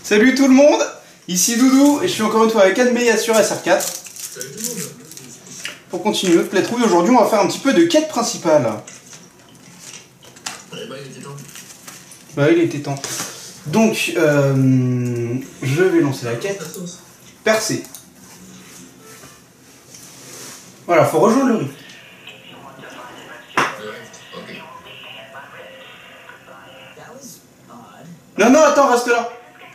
Salut tout le monde, ici Doudou et je suis encore une fois avec Admeya sur SR4. Salut tout le monde. Pour continuer notre playthrough, aujourd'hui on va faire un petit peu de quête principale. Eh ben, il était temps. Bah il était temps. Donc, je vais lancer la quête. Percer. Voilà, faut rejoindre le rift. Ok. Non, non, attends, reste là.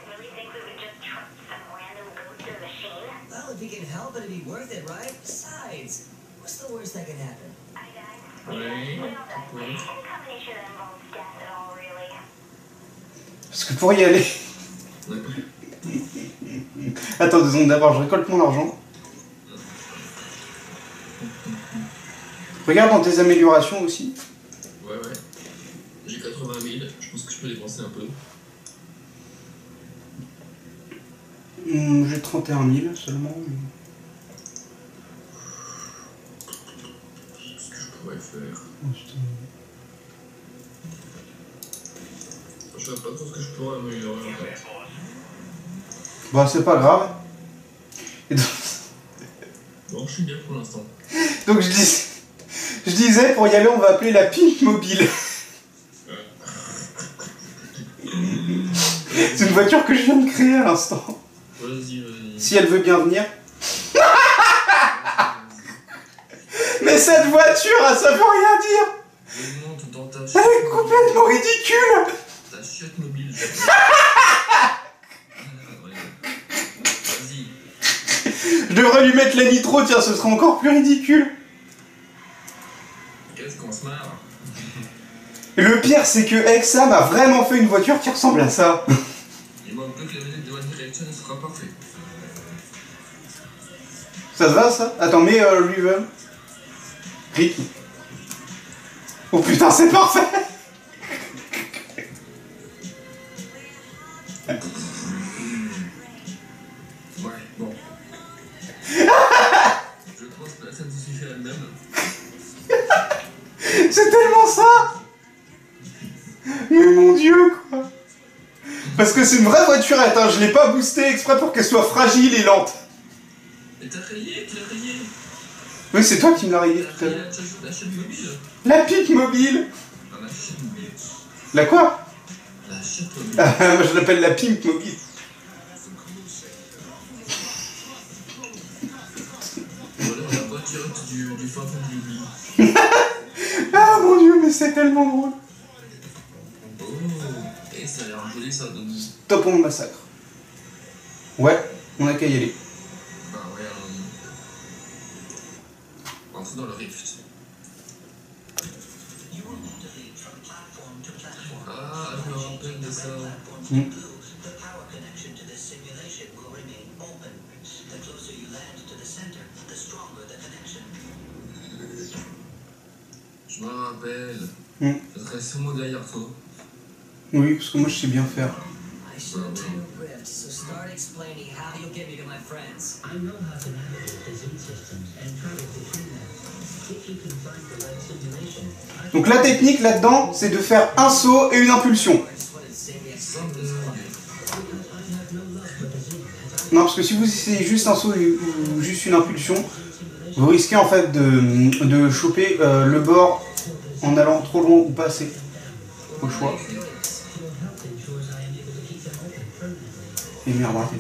Oui. Parce que pour y aller... Attends 2 secondes, d'abord je récolte mon argent. Regarde dans tes améliorations aussi. Ouais. J'ai 80 000, je pense que je peux dépenser un peu. J'ai 31 000 seulement. Qu'est-ce que je pourrais faire? Je sais pas trop ce que je pourrais améliorer en fait. Bah c'est pas grave. Et donc... Bon, je suis bien pour l'instant. donc je disais, pour y aller on va appeler la Pimp Mobile. C'est une voiture que je viens de créer à l'instant. Vas-y. Si elle veut bien venir. Mais cette voiture, ça veut rien dire. Donne-moi tout dans ta Elle est complètement ridicule. Ta chiotte mobile. Vas-y. Je devrais lui mettre la nitro, tiens, ce serait encore plus ridicule. Qu'est-ce qu'on se marre? Et le pire, c'est que Exa m'a vraiment fait une voiture qui ressemble à ça. Il manque que la manette de One Direction sera parfait. Ça se va, ça? Attends, mets Riven. Ricky. Oh putain, c'est parfait. Ouais, bon. Je pense que la scène se suffit à elle-même. C'est tellement ça. Mais mon dieu, quoi. Parce que c'est une vraie voiturette, hein. Je l'ai pas boostée exprès pour qu'elle soit fragile et lente. Mais t'as rayé, tu l'as rayé. Oui, c'est toi qui me l'as rayé tout à l'heure. La chaîne mobile. La pipe mobile. Ah, la chaîne mobile. La quoi? La chaîne mobile. Ah, moi je l'appelle la pimp mobile. Voilà la voiture du fin fond du oubli. Ah mon dieu, mais c'est tellement drôle. Oh, et ça a l'air joli ça de nous. Top on massacre. Ouais, on a qu'à y aller. Bah ouais, entre dans le rift. Ah, je me rappelle de ça. Je me rappelle. Je serais sûrement derrière toi. Oui, parce que moi je sais bien faire. Donc la technique là-dedans, c'est de faire un saut et une impulsion. Non, parce que si vous essayez juste un saut ou juste une impulsion, vous risquez en fait de choper le bord en allant trop loin ou pas assez. Au choix. Et merde, arrêtez.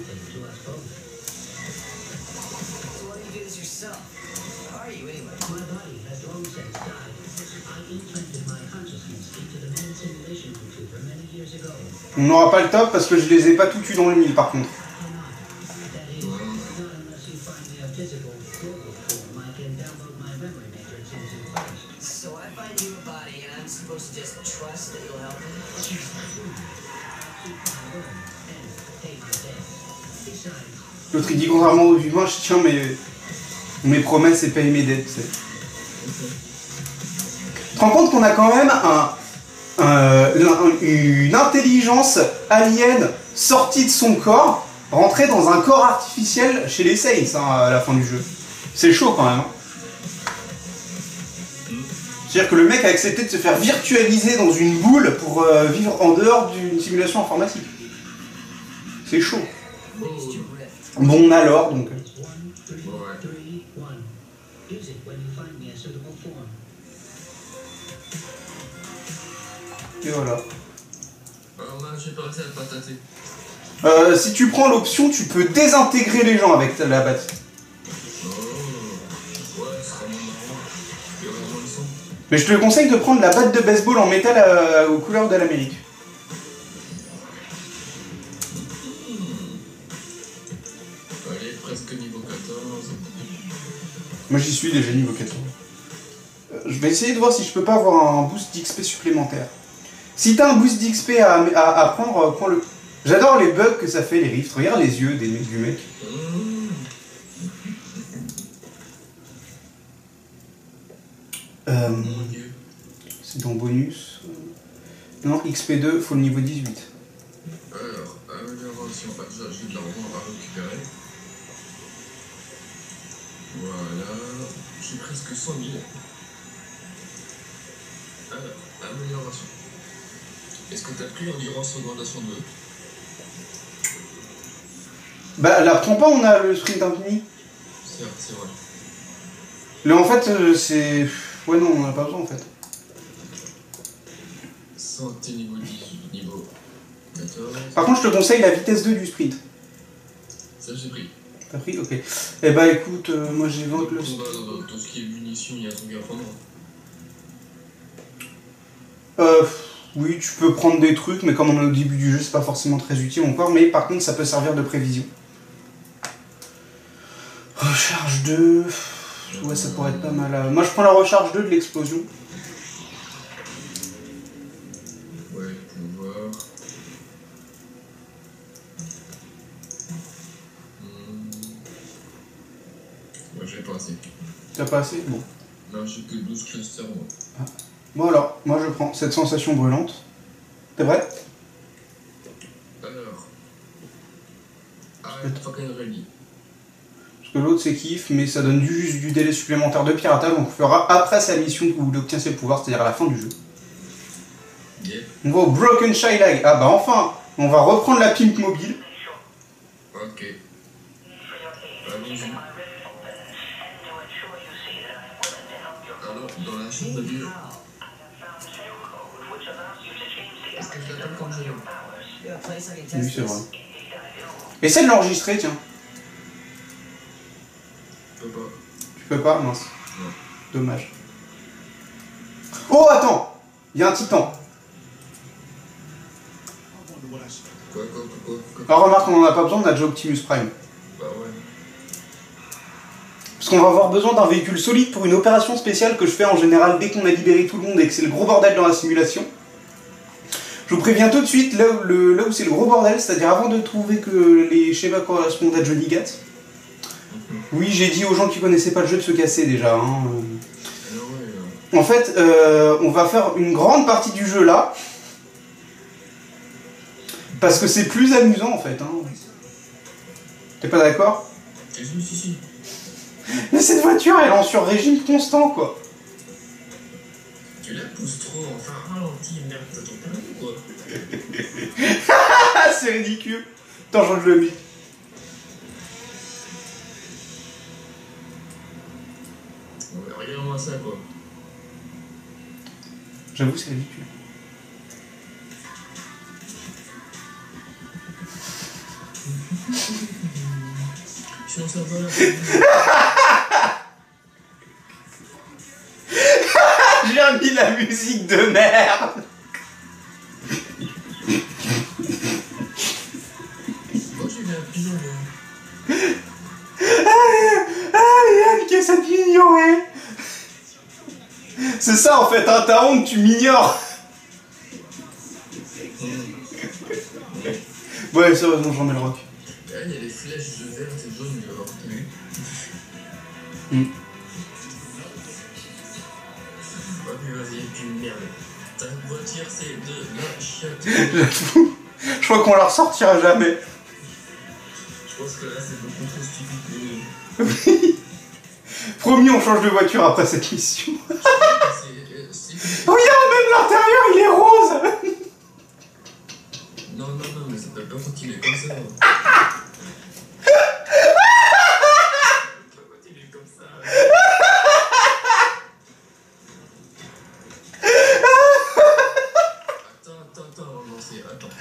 On n'aura pas le top parce que je les ai pas tout tués dans le mille par contre. L'autre il dit contrairement aux humains, je tiens mes promesses et paye mes dettes. Tu te rends compte qu'on a quand même une intelligence alien sortie de son corps, rentrée dans un corps artificiel chez les Saints à la fin du jeu. C'est chaud quand même. Hein. C'est-à-dire que le mec a accepté de se faire virtualiser dans une boule pour vivre en dehors d'une simulation informatique. C'est chaud. Oh. Bon alors, donc... Ouais. Et voilà. Alors là, j'ai pas réussi à le patater. Si tu prends l'option, tu peux désintégrer les gens avec la batte. Oh. Ouais, ce sera moins marrant. Il y aura moins de son. Mais je te conseille de prendre la batte de baseball en métal aux couleurs de l'Amérique. Allez, presque niveau 14. Moi j'y suis déjà niveau 14. Je vais essayer de voir si je peux pas avoir un boost d'XP supplémentaire. Si t'as un boost d'XP à prendre, prends-le. J'adore les bugs que ça fait, les rifts. Regarde les yeux du mec. Mon Dieu. C'est dans bonus. Non, XP2, faut le niveau 18. Alors, amélioration. Bah, déjà, j'ai de l'argent à récupérer. Voilà. J'ai presque 100 000. Alors, amélioration. Est-ce que t'as pris endurance augmentation 2? Bah la prends pas, on a le sprint infini. C'est vrai. Mais en fait, c'est... Ouais non, on en a pas besoin en fait. Santé niveau 10, niveau 14. Par contre, je te conseille la vitesse 2 du sprint. Ça, j'ai pris. T'as pris? Ok. Eh bah écoute, moi j'ai 20 le... Dans tout ce qui est munitions, il y a un truc à prendre. Oui, tu peux prendre des trucs, mais comme on est au début du jeu, c'est pas forcément très utile encore. Mais par contre, ça peut servir de prévision. Recharge 2... Ouais, ça pourrait être pas mal. Moi, je prends la recharge 2 de l'explosion. Ouais, pouvoir. Ouais, j'ai pas assez. T'as pas assez? Bon. Non, j'ai que 12 clusters, moi. Ah. Bon alors, moi je prends cette sensation brûlante. T'es vrai? Alors. Fucking ready. Parce que l'autre c'est kiff, mais ça donne juste du délai supplémentaire de piratage, donc on fera après sa mission où il obtient ses pouvoirs, c'est-à-dire à la fin du jeu. Yeah. On va au Broken Shy Lag. Ah bah enfin, on va reprendre la pimp mobile. Ok. Allons-y. Alors, dans la chambre de Dieu. Est-ce que je l'appelle comme je veux? Oui, c'est vrai. Essaie de l'enregistrer, tiens. Je peux pas. Tu peux pas? Mince. Non. Dommage. Oh, attends! Il y a un titan. Quoi? Alors remarque, on en a pas besoin, on a déjà Optimus Prime. Bah ouais. Parce qu'on va avoir besoin d'un véhicule solide pour une opération spéciale que je fais en général dès qu'on a libéré tout le monde et que c'est le gros bordel dans la simulation. Je vous préviens tout de suite, là où c'est le gros bordel, c'est-à-dire avant de trouver que les schémas correspondent à Johnny Gat. Oui, j'ai dit aux gens qui connaissaient pas le jeu de se casser déjà. Hein. En fait, on va faire une grande partie du jeu là. Parce que c'est plus amusant en fait. Hein. T'es pas d'accord? Si. Mais cette voiture, elle est en sur-régime constant quoi. Tu la pousses trop, enfin ralenti, merde, t'as ton permis ou quoi? C'est ridicule. Attends, je le mets. Regarde-moi ça quoi. J'avoue, c'est ridicule. Je suis en savoir. J'ai remis la musique de merde. Moi j'ai vu un pigeon là. Yann, qu'est-ce que ça t'ignorer? C'est ça en fait, hein, t'as honte, tu m'ignores. Ouais, sérieusement, j'en mets le rock. Là, il y a des flèches de vert et jaune, il va avoir retenu. Oh, mais vas-y, et puis merde. Ta voiture, c'est de la chiotte. J'avoue. Je crois qu'on la ressortira jamais. Je pense que là, c'est beaucoup trop stupide. Oui. Promis, on change de voiture après cette mission. C'est... Regarde, même l'intérieur, il est rose. Non, non, non, mais ça peut pas continuer comme ça. Continue comme ça. Attends, on va lancer, attends.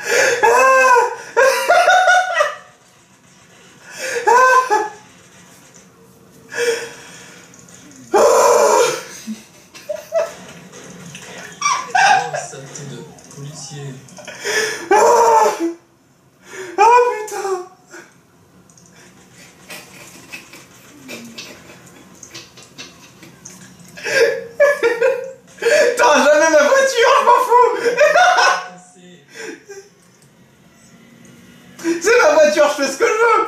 Oh, saleté de policier. Ah putain. T'auras jamais ma voiture, je m'en fous. C'est ma voiture, je fais ce que je veux.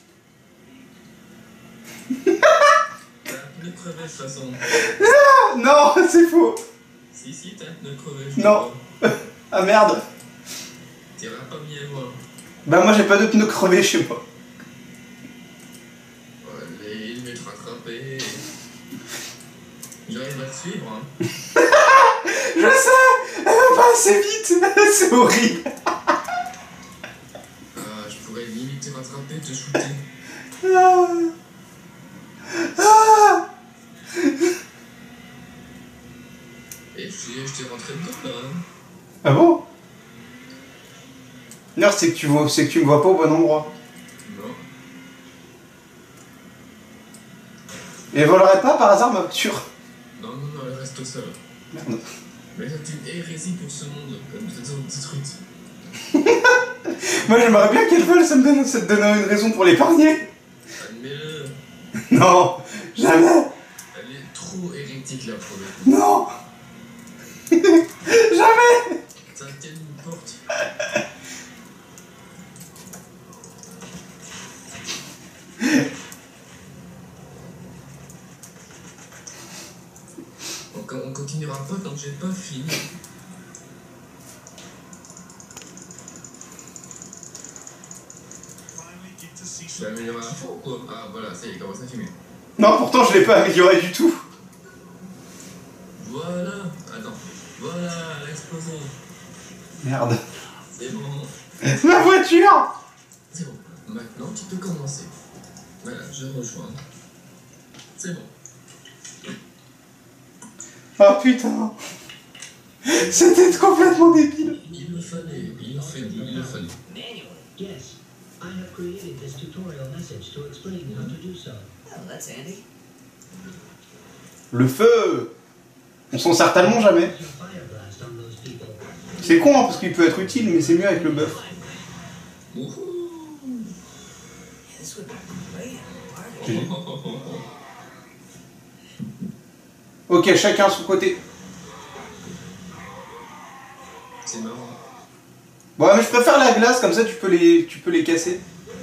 T'as un pneu crevé de toute façon. Non, c'est faux. Si, t'as un pneu crevé. Je Non. crois. Ah merde. T'iras pas bien voir. Bah moi j'ai pas de pneus crevés chez moi. Allez, je vais te rattraper. J'arrive à te suivre, hein. Je sais. Elle va pas assez vite. C'est horrible. Ah, je pourrais limite te rattraper, te shooter. Ah. Ah. Et je t'ai rentré dedans, là. Hein. Ah bon? Non, c'est que tu me vois pas au bon endroit. Non. Et elle volerait pas par hasard ma voiture? Non, elle reste seule. Merde. Mais c'est une hérésie pour ce monde, comme cette zone détruite. Moi j'aimerais bien qu'elle vole, ça te donnerait une raison pour l'épargner. Admets-le. Non, jamais. Elle est trop hérétique, là, pour le coup. Non. Jamais. Ça tient une porte. On continuera pas tant que j'ai pas fini. Je vais améliorer à fond ou quoi? Ah voilà, ça y est, il commence à fumer. Non, pourtant je l'ai pas amélioré du tout. Voilà, attends. Voilà, elle a explosé. Merde. C'est bon. Ma voiture. C'est bon. Maintenant, tu peux commencer. Voilà, je rejoins. C'est bon. Oh putain. C'était complètement débile. Il le fallait. Manual. Yes, I have created this tutorial message to explain how to do so. Oh, that's handy. Le feu. On s'en sert tellement jamais. Use your fire blast on those people. C'est con hein, parce qu'il peut être utile, mais c'est mieux avec le buff. Wouhou. This would be great. Ok, chacun son côté. C'est marrant. Bon, mais je préfère la glace, comme ça tu peux les casser.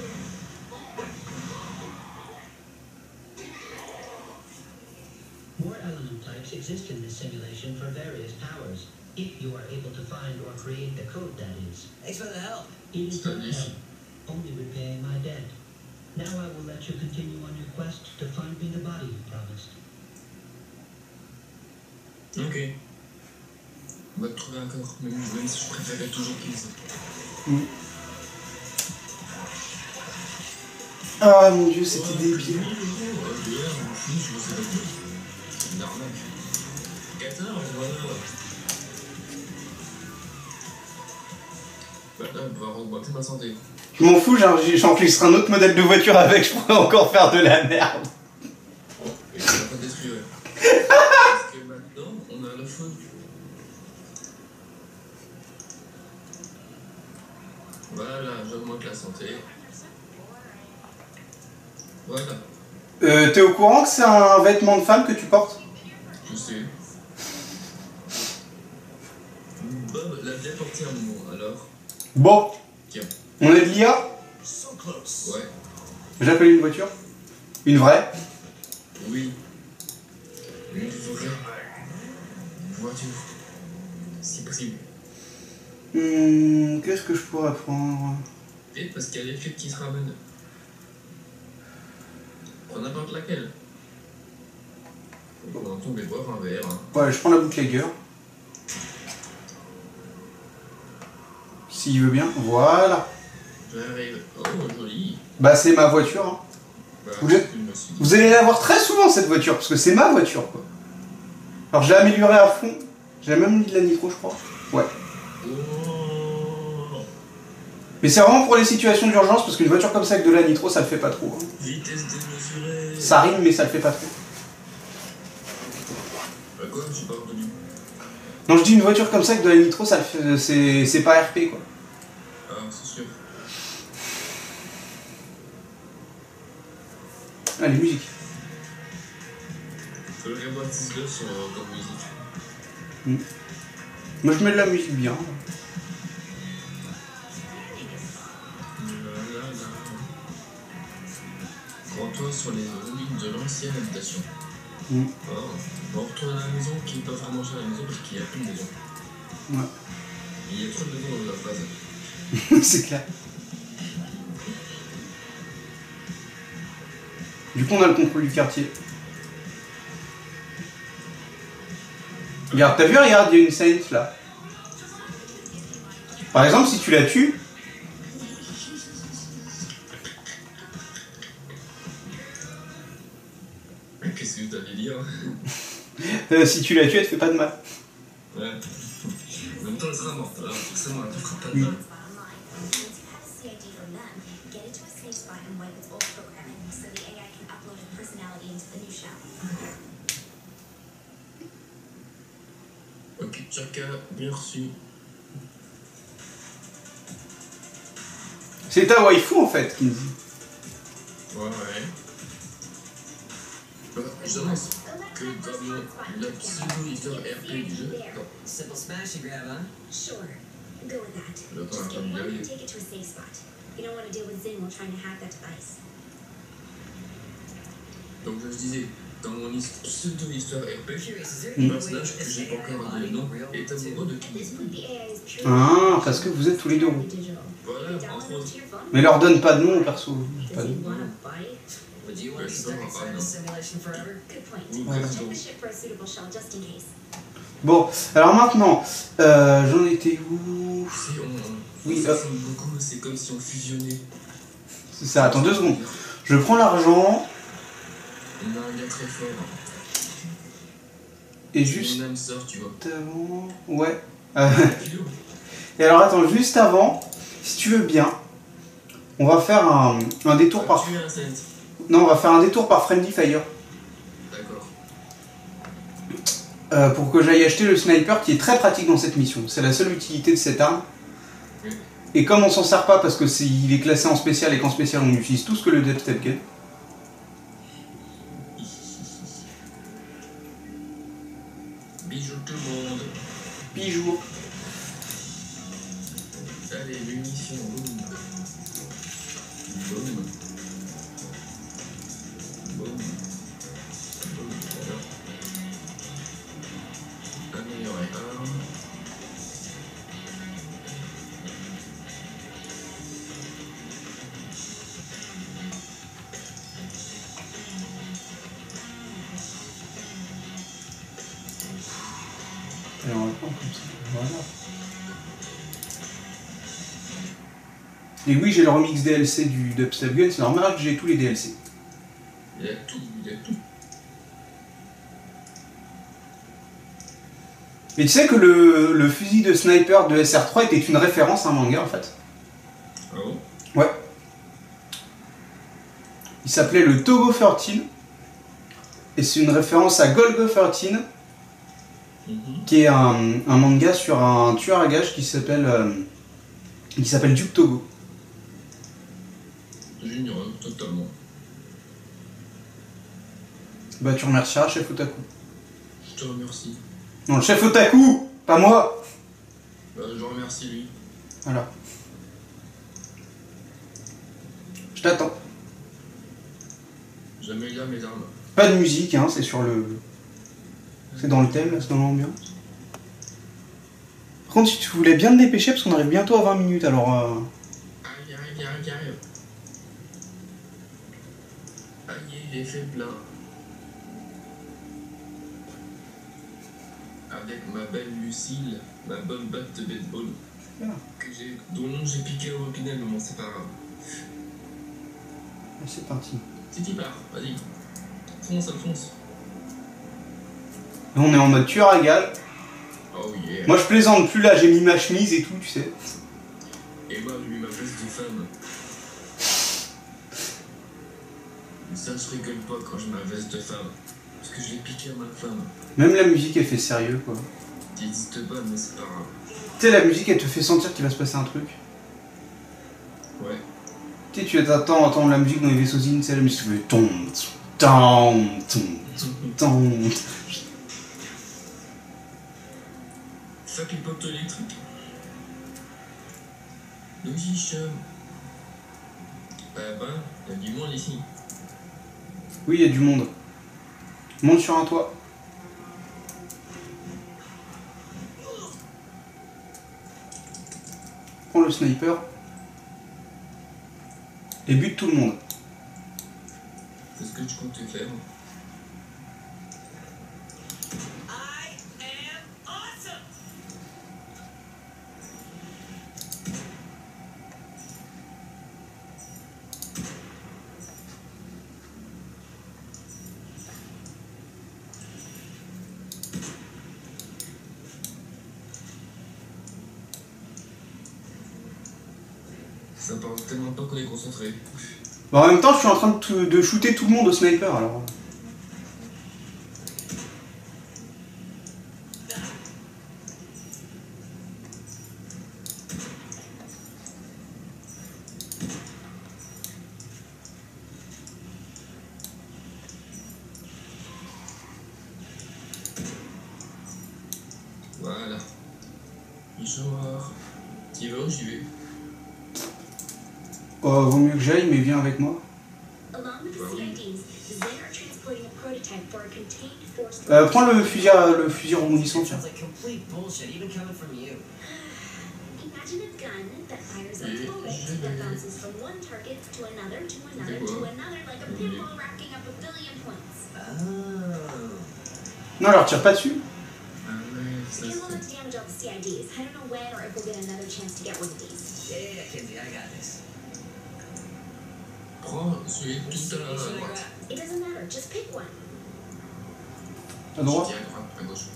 More element types exist in this simulation for various powers, if you are able to find or create the code, that is. Thanks for the help. It is not help, only repaying my debt. Now I will let you continue on your quest to find me the body you promised. Ok. On va te trouver un corps, même si je préférais toujours qu'ils aient. Ah mon dieu, c'était débile. C'est une arnaque. 14, voilà. Maintenant, on va augmenter ma santé. Je m'en fous, j'enregistre un autre modèle de voiture avec, je pourrais encore faire de la merde. Et ça va pas détruire. Parce que maintenant, on a le feu. Voilà, j'augmente la santé. Voilà. T'es au courant que c'est un vêtement de femme que tu portes? Je sais. Bob l'a bien porté un moment, alors. Bon. Tiens. On est de l'IA? Ouais. J'appelle une voiture? Une vraie? Oui. Une vraie voiture. Si possible. Qu'est-ce que je pourrais prendre? Et parce qu'il y a des flics qui se ramènent. Prends n'importe laquelle. On va tomber boire un verre. Hein. Ouais, je prends la Bootlegger. s'il veut bien. Voilà. J'arrive. Oh, joli. Bah c'est ma voiture. Hein. Bah, Vous, vous allez la voir très souvent cette voiture, parce que c'est ma voiture quoi. Alors je l'ai améliorée à fond. J'ai même mis de la nitro je crois. Ouais. Oh. Mais c'est vraiment pour les situations d'urgence, parce qu'une voiture comme ça avec de la nitro ça le fait pas trop. Hein. Vitesse démesurée. Ça rime mais ça le fait pas trop. Bah quoi, j'ai pas entendu. Non je dis une voiture comme ça avec de la nitro ça le fait, c'est pas RP quoi. Ah, c'est sûr. Allez musique. Faut le revoir 19 sur comme musique. Moi je mets de la musique bien. Rends-toi sur les ruines de l'ancienne habitation. Mm. Oh. On retourne à la maison qui est pas vraiment chez la maison parce qu'il y a plus de maison. Ouais. Il y a trop de maisons dans la phase. C'est clair. Du coup on a le contrôle du quartier. Regarde, t'as vu, regarde, il y a une sainte là. Par exemple, si tu la tues, Qu'est-ce que t'allais dire? si tu la tues, elle te fait pas de mal. Ouais. En même temps, elle sera morte. Alors forcément, elle te fera pas de Oui. mal. Ok, Chaka, bien reçu. C'est ta waifu en fait, Kinsey. Ouais. J'annonce que dans la pseudo-histoire RP du jeu, Simple smash and grab, huh? Sure. Go with that. Look, Just get I'm one ready. and take it to a safe spot. You don't want to deal with Zin while trying to hack that device. donc je disais, dans mon pseudo-histoire RP, Curious, is there le any way personnage that que this j'ai pas AI encore donné le nom real est too? amoureux de At this Kinsey. point, the AI is purely Ah, parce que vous êtes tous les deux. digital. Voilà, You entre download it autres. to your phone. Mais leur donne pas de nom au perso. Pas Does de he nom. want a bite? Would you want to be Yeah, stuck sure, inside I know. this simulation forever? Good point. Ou Voilà. Check perso. the ship for a suitable shell just in case. Bon, alors maintenant, j'en étais où? Si Oui, on s'assemble beaucoup, c'est comme si on fusionnait. C'est ça, attends 2 secondes. Je prends l'argent On a un gars très fort. et juste Mon âme sort, tu vois. avant. Ouais. Kilo. Et alors attends, juste avant, si tu veux bien, on va faire un détour par. Tu es un saint. Non, on va faire un détour par Friendly Fire. D'accord. Pour que j'aille acheter le sniper qui est très pratique dans cette mission. C'est la seule utilité de cette arme. Oui. Et comme on s'en sert pas parce que il est classé en spécial et qu'en spécial on utilise tout ce que le dubstep gun. Bijou tout le monde. Bijou. Allez, munitions, boum. Boum. Boum. Boum. Voilà. Améliorer arme. Et on va prendre comme ça. Voilà. Et oui, j'ai le remix DLC du dubstep gun, c'est normal que j'ai tous les DLC. Il y a tout, il y a tout. Et tu sais que le fusil de sniper de SR3 était une référence à un manga en fait. Ah bon? Ouais. Il s'appelait le Togo 13. Et c'est une référence à Golgo 13, qui est un manga sur un tueur à gages qui s'appelle Duke Togo. J'ignore totalement. Bah tu remercieras Chef Otaku. Je te remercie. Non, le Chef Otaku, pas moi. Je remercie lui. Voilà. Je t'attends. J'améliore mes armes. Pas de musique, hein, c'est sur le... C'est dans le thème, là, c'est dans l'ambiance. Par contre, si tu voulais bien te dépêcher, parce qu'on arrive bientôt à 20 minutes, alors... Aïe, aïe, aïe, aïe. Aïe, j'ai fait plein. Avec ma belle Lucille, ma bonne batte de baseball. dont j'ai piqué au Pinel, mais bon, c'est pas grave. C'est parti. Si tu pars, vas-y. Fonce, Alphonse. On est en mode tueur à gage. Oh yeah. Moi je plaisante plus là, j'ai mis ma chemise et tout, tu sais. Et moi, j'ai mis ma veste de femme. Mais ça, je rigole pas quand j'ai ma veste de femme. Parce que je l'ai piqué à ma femme. Même la musique elle fait sérieux quoi. Qui n'existe pas, mais c'est pas grave. Tu sais, la musique elle te fait sentir qu'il va se passer un truc. Ouais. Tu sais, tu attends entendre la musique dans les vaisseaux zines, c'est la musique qui fait tom, tom, tom, tom. Fuck les potes électriques. Oui, chum. Bah, il y a du monde ici. Oui, il y a du monde. Monte sur un toit. Prends le sniper. Et bute tout le monde. C'est ce que tu comptes te faire. Ça parle tellement pas qu'on est concentré. Bon, en même temps, je suis en train de shooter tout le monde au sniper alors. Voilà. Ils sont morts. Tu y vas ou j'y vais? Vaut mieux que j'aille, mais viens avec moi. Along with the CIDs, Zen are transporting a prototype for a contained force. Prends le fusil rebondissant, tiens. Sounds like complete bullshit, even coming from you. Imagine a gun that fires a bullet that bounces from one target to another, like a pinball racking up a billion points. Oh. Non, alors tire pas dessus. Ah ouais, ça It will c'est... not damage all the CIDs. I don't know when or if we'll get another chance to get one of these. Yeah, Kinsey, I got this. Prends celui tout à la droite. It doesn't matter, just pick one. À droite. Je dis à droite, à gauche.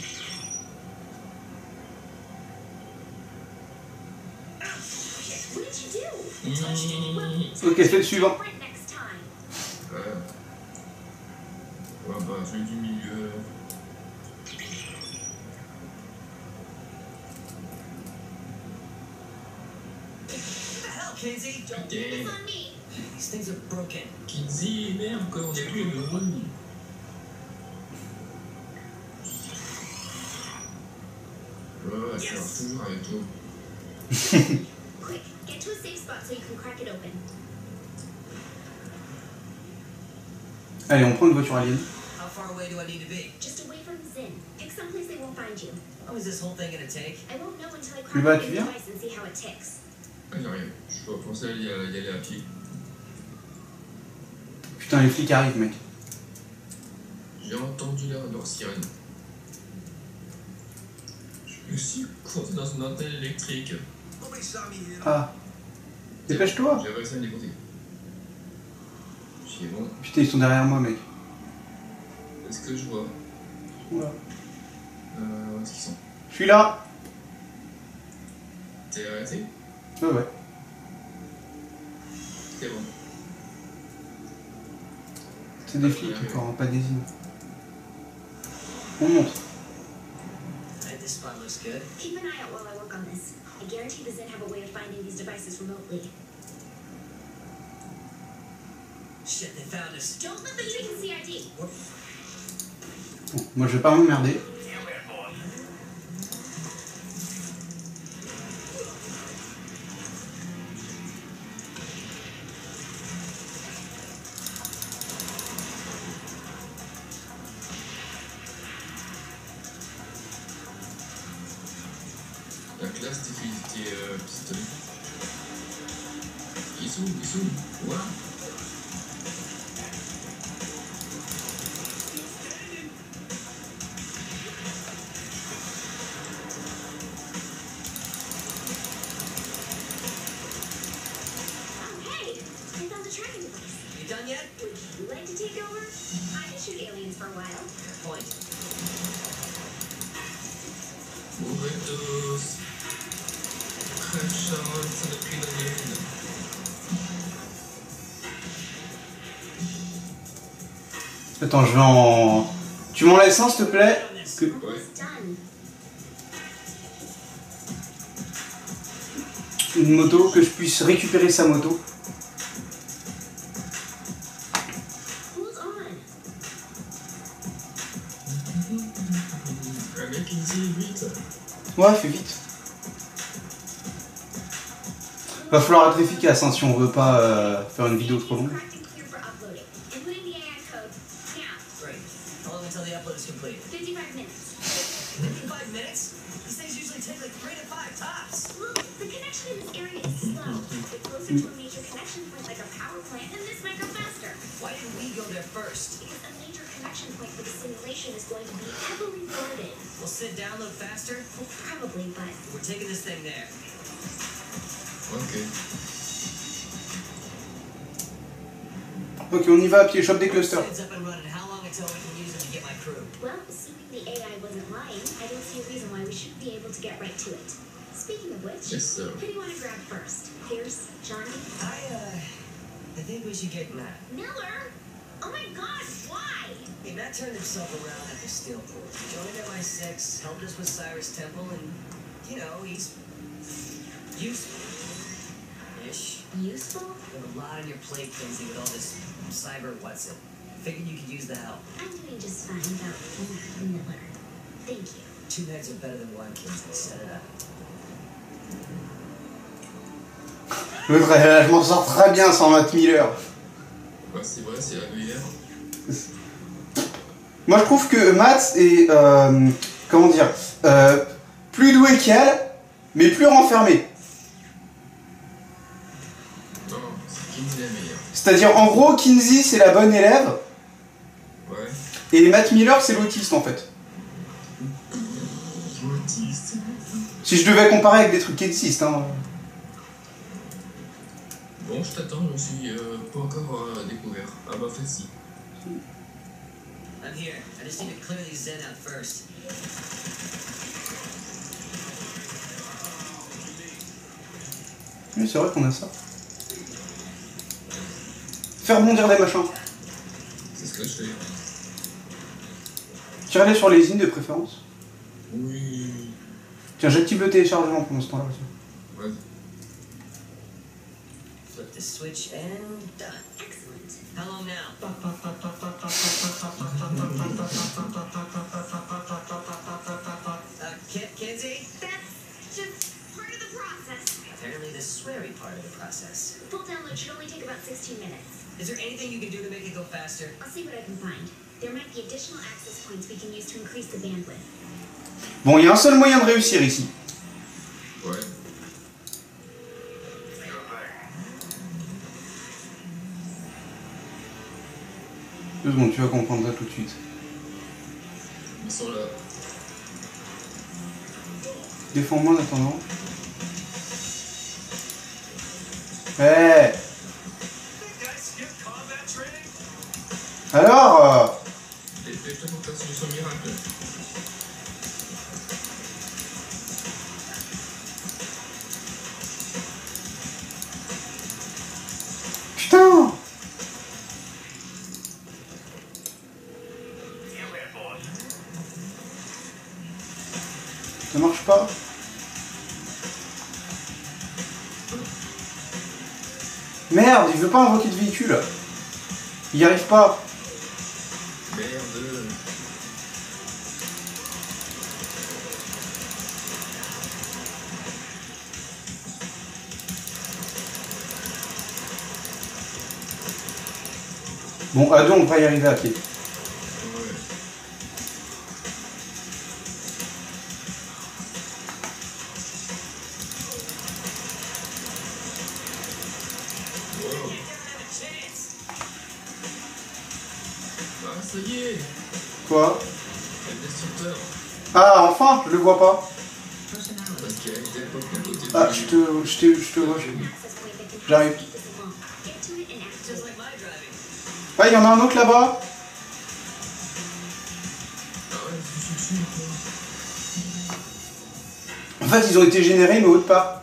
What did you do? Ok, fais le suivant. Right next time. Ouais, bah, celui du milieu. What the hell, Kinsey? Don't put this on me. These things are broken. Kinsey, merde, quoi, on est plus heureux. Ouais, ça marche toujours avec toi. Quick, get to a safe spot so you can crack it open. Allez, on prend une voiture alien. How far away do I need to be? Just away from Zin. Pick someplace they won't find you. How is this whole thing gonna take? I won't know until I Mais crack bah, open tu the viens. device and see how it ticks. Ah, j'arrive. Je dois penser à y aller à pied. Putain, les flics arrivent, mec. J'ai entendu leur sirène. Je me suis coincé dans une antenne électrique. Ah. Dépêche-toi. J'ai réussi à me décompter. C'est bon. Putain, ils sont derrière moi, mec. Est-ce que je vois? Oula. Où est-ce qu'ils sont? Je suis là. T'es arrêté? Ouais. C'est bon. C'est des flics encore, hein, pas des îles. On monte. Hey, this spot looks good. Keep an eye out while I work on this. I guarantee the Zin have a way of finding these devices remotely. Shit, they found us. Don't let them take the CID. Bon, moi, je vais pas m'emmerder. La classe des pistolets. Ils sont où? Voilà. tracking device. You done yet? Would you like to take over? I can shoot aliens for a while. Point. Mouvedos. Crashance depuis l'alien. Attends, je vais en... Tu m'en laisses un, s'il te plaît? Que... Almost done. Une moto, que je puisse récupérer sa moto. Hold on. Un mec qui dit vite. Ouais, fais vite. Va falloir être efficace hein, si on veut pas faire une vidéo trop longue. Correct and clear for uploading. Inputting the AI code. Now, Great. How long until the upload is complete? 55 minutes. 55 minutes? These things usually take like 3 to 5 tops. Look, the connection in this area is slow. Get closer to a major connection point like a power plant, and this might go faster. Why didn't we go there first? Because a major connection point for the simulation is going to be heavily loaded. Will Sid download faster? Well, probably, but We're taking this thing there. Ok. Ok, on y va à pied, chope des clusters. Sid's up and running. How long until we can use him to get my crew? well, assuming the AI wasn't lying, I don't see a reason why we shouldn't be able to get right to it. Speaking of which, Yes, sir. who do you want to grab first? Pierce, Johnny, I think we should get Matt. Miller? Oh my God, why? Hey, Matt turned himself around at the Steelport. Joined MI6, helped us with Cyrus Temple, and, you know, he's useful-ish. Useful? You have a lot on your plate, Kinsey, with all this cyber what's-it. Figured you could use the help. I'm doing just fine without Miller. Thank you. 2 heads are better than 1, Kinsey. Set it up. Je m'en sors très bien sans Matt Miller. Ouais, c'est vrai, c'est l'annuaire. Moi je trouve que Matt est, comment dire, plus doué qu'elle, mais plus renfermé. Non, c'est Kinsey la meilleure. C'est-à-dire en gros Kinsey c'est la bonne élève, Ouais. et Matt Miller c'est l'autiste en fait. Autiste. Si je devais comparer avec des trucs qui existent. Hein. Bon, je t'attends, je suis pas encore découvert. Ah bah, fait si. I'm here. I just need to clear these Zen out first. Oui, c'est vrai qu'on a ça. Faire rebondir des machins. C'est ce que je fais. Tire-les sur les îles de préférence. Oui. Tiens, j'active le téléchargement pendant ce temps-là. Ouais. Flip the switch and done. Excellent. How long now? Kinsey? That's just part of the process. Apparently the sweary part of the process. Full download should only take about 16 minutes. Is there anything you can do to make it go faster? I'll see what I can find. There might be additional access points we can use to increase the bandwidth. Bon, il y a un seul moyen de réussir ici. Ouais. Deux secondes, tu vas comprendre ça tout de suite. Ils sont là. Défends-moi en attendant. Hey. Alors Dépêche-toi pour ta solution miracle. Putain. Ça marche pas. Merde, il veut pas invoquer de véhicule. Il y arrive pas. Merde. Bon, à deux, on va y arriver à pied. Ouais. Wow. Ah, ça y est. Quoi? Le destructeur. Ah, enfin, je le vois pas. Parce qu'il y a une époque à côté de Ah, lui. je te vois. Access point that can J'arrive. keep this along. Get to it and act Ah, il y en a un autre là-bas. Ah ouais, c'est dessus quoi. En fait, ils ont été générés, mais autre part.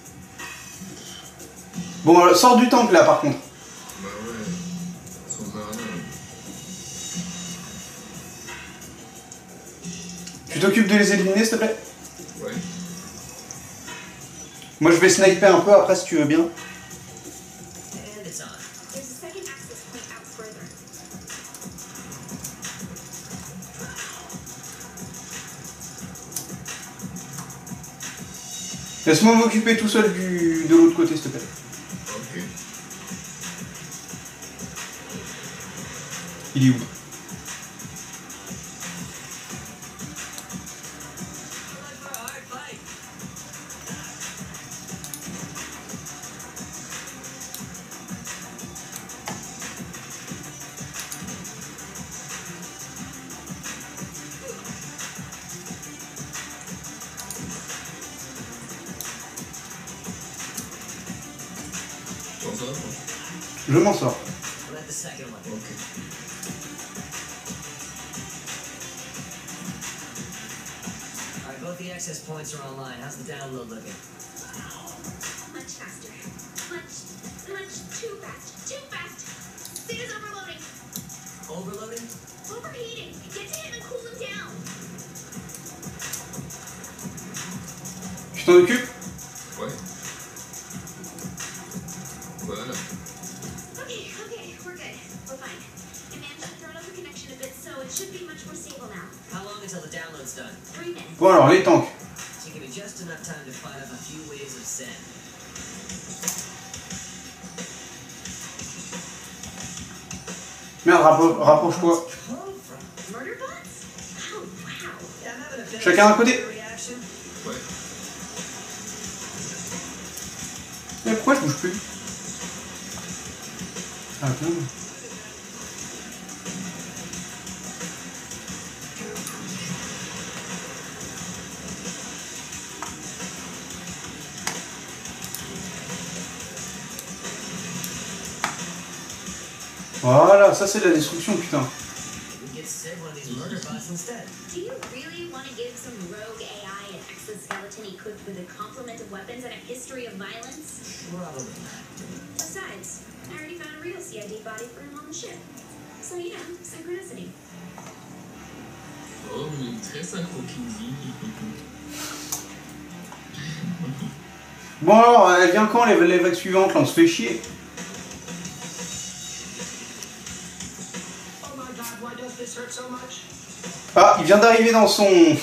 Bon, sors du tank là par contre. Bah ouais, son marin. Tu t'occupes de les éliminer, s'il te plaît? Ouais. Moi, je vais sniper un peu après si tu veux bien. And it's on. There's a second access point out further. Laisse-moi m'occuper tout seul de l'autre côté, s'il te plaît. Ok. Il est où? T'en sors? Je m'en sors. Let the second one. Ok. Alright, both the access points are online. How's the download looking? Much faster. Much too fast. Too fast. Data's overloading. Overloading? Overheating. Get to him and cool him down. Tu t'en occupes? Ouais. Voilà. Okay, we're good. We're fine. I managed to throttle the connection a bit, so it should be much more stable now. How long until the download's done? 3 minutes. Bon alors, les tanks. So give me just enough time to fire up a few waves of sand. Merde, rapproche-toi. Murder bots? Oh, wow. Yeah, I'm having a bit Chacun of un côté. reaction. Ouais. Mais pourquoi je bouge plus? Ah, putain. Voilà, ça c'est de la destruction, putain. We get save one of these murder bots instead. Do you really want to give some rogue AI an exoskeleton equipped with a complement of weapons and a history of violence? Probably. Besides, I already found a real CID body for him on the ship. So, you know, synchronicity. Oh, mais très synchro Kingsley. Bon alors, elle vient quand les vagues suivantes là? On se fait chier. Oh my god, why does this hurt so much? Ah, il vient d'arriver dans son... Ouais.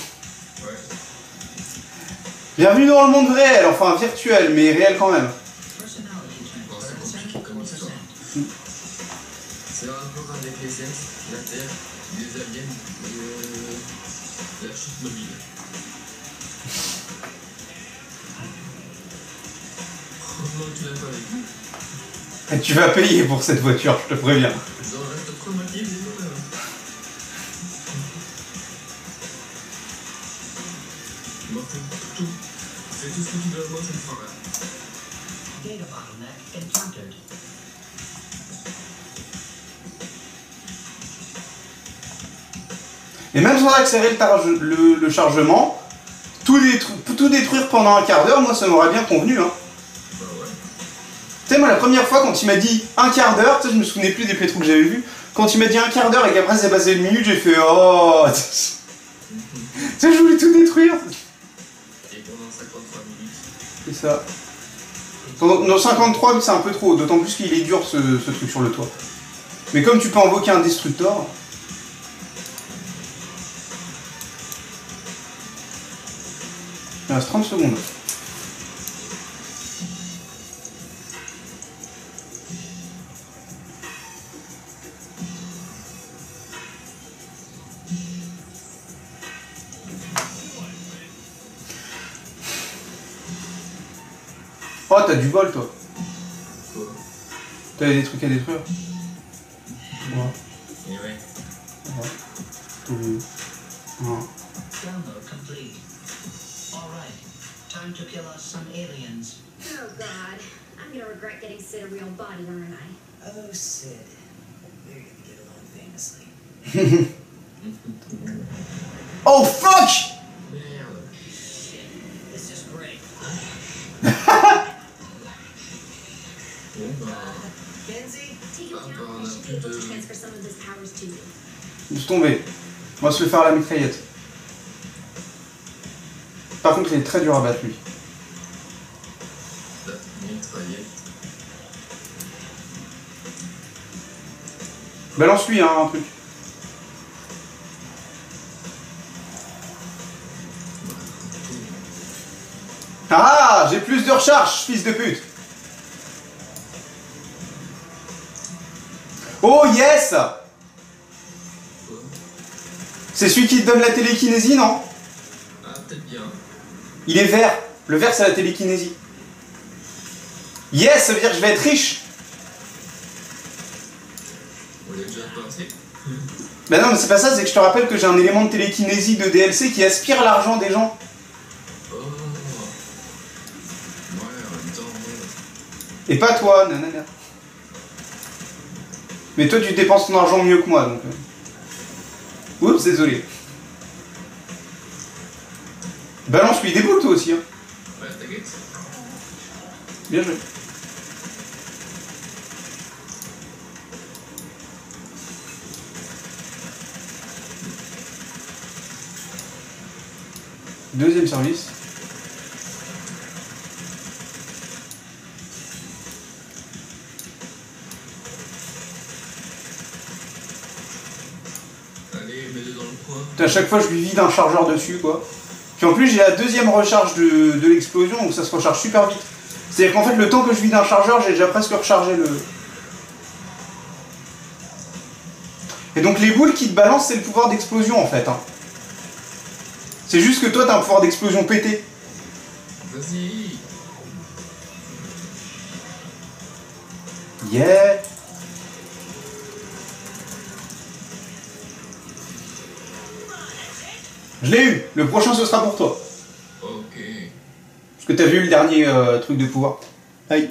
Bienvenue dans le monde réel, enfin virtuel, mais réel quand même. Personality Bon, transfer c'est at compliqué comme histoire. 74%. C'est un rapport avec les elfes, la Terre, les aliens et la chute mobile. Oh, tu l'as pas vécu? Et tu vas payer pour cette voiture, je te préviens. J'en reste traumatisé quand même. Bon, c'est tout. C'est tout ce que tu dois voir cette fois-là. Data bottleneck encountered. Et même sans accélérer le chargement, tout détruire pendant un quart d'heure, moi ça m'aurait bien convenu. Hein. Bah ouais. Tu sais, moi la première fois quand il m'a dit un quart d'heure, tu sais, je me souvenais plus des playthroughs que j'avais vus, quand il m'a dit un quart d'heure et qu'après c'est passé une minute, j'ai fait oh. Tu sais, je voulais tout détruire. Et pendant 53 minutes. C'est ça. Dans 53, c'est un peu trop, d'autant plus qu'il est dur ce truc sur le toit. Mais comme tu peux invoquer un destructor. Il reste 30 secondes. Oh, t'as du bol, toi. Quoi? T'avais des trucs à détruire. Ouais. Et ouais. Ouais. Ouais. Download complete. Alright, time to kill us some aliens. Oh, God. I'm gonna regret getting Sid a real body, aren't I? Oh, Sid. Oh fuck! Merde. It's just great. Bon bah. Kenzie? Take him Ah, down, bah, I should be able to de- transfer some of his powers to you. Laisse tomber. On va se le faire à la mitraillette. Par contre, il est très dur à battre, lui. La mitraillette. Balance-lui, hein, un truc. Ah, j'ai plus de recharge, fils de pute. Oh yes! Quoi? C'est celui qui te donne la télékinésie, non? Ah, peut-être bien. Il est vert. Le vert, c'est la télékinésie. Yes, ça veut dire que je vais être riche. On l'a déjà passé. Ben non, mais c'est pas ça, c'est que je te rappelle que j'ai un élément de télékinésie de DLC qui aspire l'argent des gens. Oh. Ouais, en même temps. Et pas toi, nanana. Mais toi, tu dépenses ton argent mieux que moi, donc... Oups, désolé. Balance-lui des boules, toi aussi, hein. Ouais, t'inquiète. Bien joué. Deuxième service. Allez, mets-le dans le coin. À chaque fois, je lui vide un chargeur dessus, quoi. Puis en plus, j'ai la deuxième recharge de l'explosion, donc ça se recharge super vite. C'est-à-dire qu'en fait, le temps que je vide un chargeur, j'ai déjà presque rechargé le... Et donc les boules qui te balancent, c'est le pouvoir d'explosion, en fait. Hein. C'est juste que toi, t'as un pouvoir d'explosion pété. Vas-y. Yeah. Je l'ai eu. Le prochain, ce sera pour toi. Ok. Parce que t'as vu le dernier truc de pouvoir. Aïe.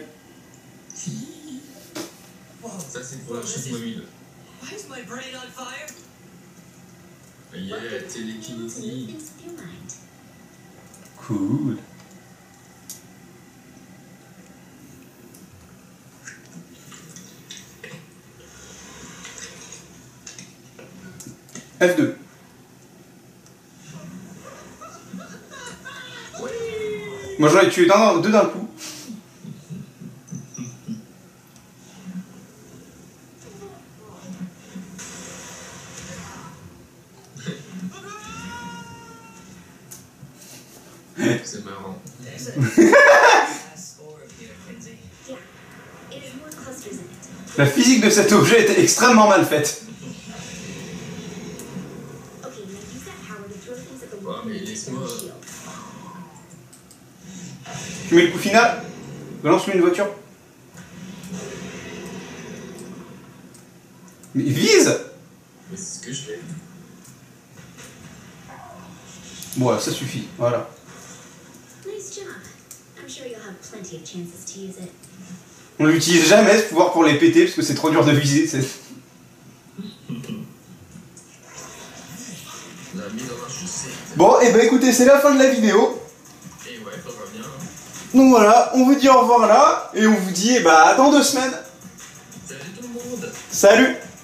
Ça, c'est pour la chute mobile. Why is my brain on fire? Yeah, To move télékinésie. things with your mind. Cool. F2. Moi j'en ai tué deux d'un coup. C'est marrant. There's a glass orb here, Kenzie. Yeah, it has more clusters in it. La physique de cet objet était extrêmement mal faite. Okay, now use that power to throw things at the Ouais, wall mais and use their laisse-moi. shield. Tu mets le coup final. Balance-lui une voiture. Mais vise. Mais c'est ce que je fais. Bon, ça suffit. Voilà. Nice job. I'm sure you'll have plenty of chances to use it. On n'utilise jamais ce pouvoir pour les péter parce que c'est trop dur de viser. La mise en marche, je sais. Bon, et ben écoutez, c'est la fin de la vidéo. Et ouais, ça va bien. Donc voilà, on vous dit au revoir là, et on vous dit à dans 2 semaines. Salut tout le monde. Salut!